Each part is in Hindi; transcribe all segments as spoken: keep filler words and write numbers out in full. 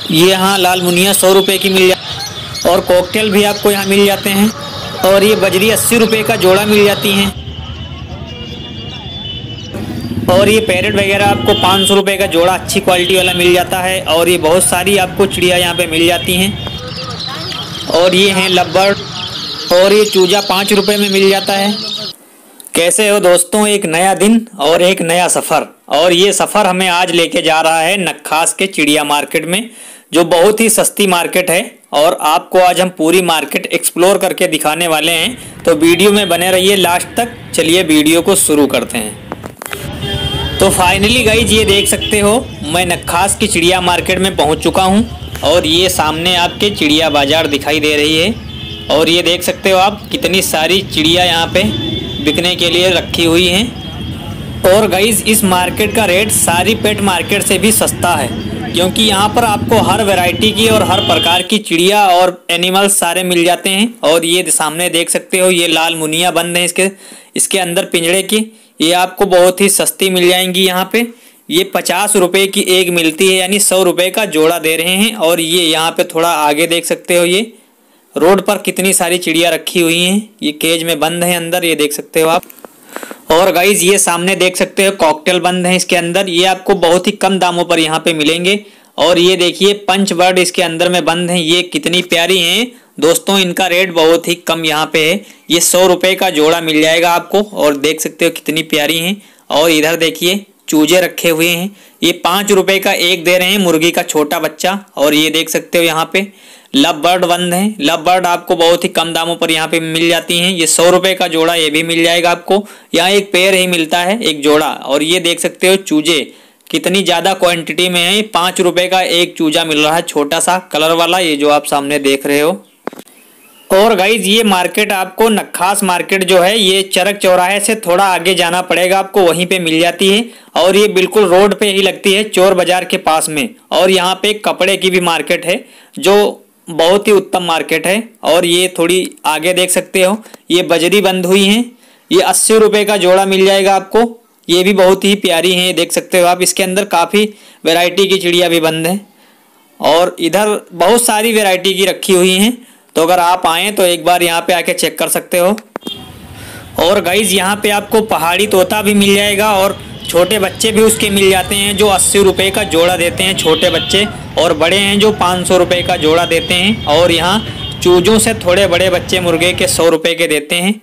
ये यहाँ लाल मुनिया सौ रुपये की मिल जा और कॉकटेल भी आपको यहाँ मिल जाते हैं। और ये बजरी अस्सी रुपये का जोड़ा मिल जाती हैं। और ये पैरेट वगैरह आपको पाँच सौ रुपये का जोड़ा अच्छी क्वालिटी वाला मिल जाता है। और ये बहुत सारी आपको चिड़िया यहाँ पे मिल जाती हैं। और ये हैं लवबर्ड और ये चूजा पाँच रुपये में मिल जाता है। कैसे हो दोस्तों, एक नया दिन और एक नया सफ़र। और ये सफ़र हमें आज लेके जा रहा है नक्खास के चिड़िया मार्केट में, जो बहुत ही सस्ती मार्केट है। और आपको आज हम पूरी मार्केट एक्सप्लोर करके दिखाने वाले हैं, तो वीडियो में बने रहिए लास्ट तक। चलिए वीडियो को शुरू करते हैं। तो फाइनली गाइज ये देख सकते हो, मैं नक्खास की चिड़िया मार्केट में पहुंच चुका हूं। और ये सामने आपके चिड़िया बाजार दिखाई दे रही है। और ये देख सकते हो आप, कितनी सारी चिड़िया यहाँ पे बिकने के लिए रखी हुई हैं। और गाइज इस मार्केट का रेट सारी पेट मार्केट से भी सस्ता है, क्योंकि यहाँ पर आपको हर वैरायटी की और हर प्रकार की चिड़िया और एनिमल्स सारे मिल जाते हैं। और ये सामने देख सकते हो, ये लाल मुनिया बंद है इसके इसके अंदर पिंजड़े की। ये आपको बहुत ही सस्ती मिल जाएंगी यहाँ पे। ये पचास रुपये की एक मिलती है, यानी सौ रुपये का जोड़ा दे रहे हैं। और ये यहाँ पे थोड़ा आगे देख सकते हो, ये रोड पर कितनी सारी चिड़िया रखी हुई हैं। ये केज में बंद है अंदर, ये देख सकते हो आप। और गाइज ये सामने देख सकते हो कॉकटेल बंद है इसके अंदर। ये आपको बहुत ही कम दामों पर यहाँ पे मिलेंगे। और ये देखिए पंच बर्ड इसके अंदर में बंद है। ये कितनी प्यारी हैं दोस्तों, इनका रेट बहुत ही कम यहाँ पे है। ये सौ रुपये का जोड़ा मिल जाएगा आपको। और देख सकते हो कितनी प्यारी हैं। और इधर देखिए चूजे रखे हुए हैं। ये पाँच रुपये का एक दे रहे हैं, मुर्गी का छोटा बच्चा। और ये देख सकते हो यहाँ पे लव बर्ड बंद है। लव बर्ड आपको बहुत ही कम दामों पर यहाँ पे मिल जाती हैं। ये सौ रुपये का जोड़ा ये भी मिल जाएगा आपको। यहाँ एक पेयर ही मिलता है, एक जोड़ा। और ये देख सकते हो चूजे कितनी ज़्यादा क्वांटिटी में है। पाँच रुपये का एक चूजा मिल रहा है, छोटा सा कलर वाला, ये जो आप सामने देख रहे हो। और गाइज ये मार्केट आपको नक्खास मार्केट जो है, ये चरक चौराहे से थोड़ा आगे जाना पड़ेगा आपको, वहीं पे मिल जाती है। और ये बिल्कुल रोड पे ही लगती है, चोर बाजार के पास में। और यहाँ पे कपड़े की भी मार्केट है, जो बहुत ही उत्तम मार्केट है। और ये थोड़ी आगे देख सकते हो, ये बजरी बंद हुई हैं। ये अस्सी रुपये का जोड़ा मिल जाएगा आपको। ये भी बहुत ही प्यारी हैं, देख सकते हो आप। इसके अंदर काफ़ी वैरायटी की चिड़िया भी बंद है। और इधर बहुत सारी वैरायटी की रखी हुई हैं, तो अगर आप आएँ तो एक बार यहाँ पे आके चेक कर सकते हो। और गाइज यहाँ पे आपको पहाड़ी तोता भी मिल जाएगा, और छोटे बच्चे भी उसके मिल जाते हैं, जो अस्सी रुपये का जोड़ा देते हैं छोटे बच्चे। और बड़े हैं जो पाँच सौ रुपये का जोड़ा देते हैं। और यहाँ चूजों से थोड़े बड़े बच्चे मुर्गे के सौ रुपये के देते हैं।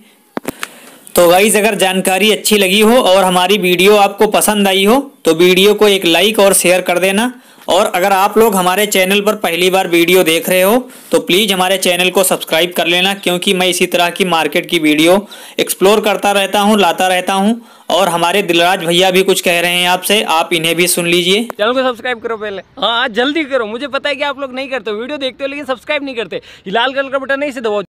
तो गाइज अगर जानकारी अच्छी लगी हो और हमारी वीडियो आपको पसंद आई हो, तो वीडियो को एक लाइक और शेयर कर देना। और अगर आप लोग हमारे चैनल पर पहली बार वीडियो देख रहे हो, तो प्लीज़ हमारे चैनल को सब्सक्राइब कर लेना, क्योंकि मैं इसी तरह की मार्केट की वीडियो एक्सप्लोर करता रहता हूं, लाता रहता हूं। और हमारे दिलराज भैया भी कुछ कह रहे हैं आपसे, आप इन्हें भी सुन लीजिए। चैनल को सब्सक्राइब करो पहले, हाँ जल्दी करो। मुझे पता है कि आप लोग नहीं करते, वीडियो देखते हो लेकिन सब्सक्राइब नहीं करते। लाल कलर का बटन नहीं से दबाओ।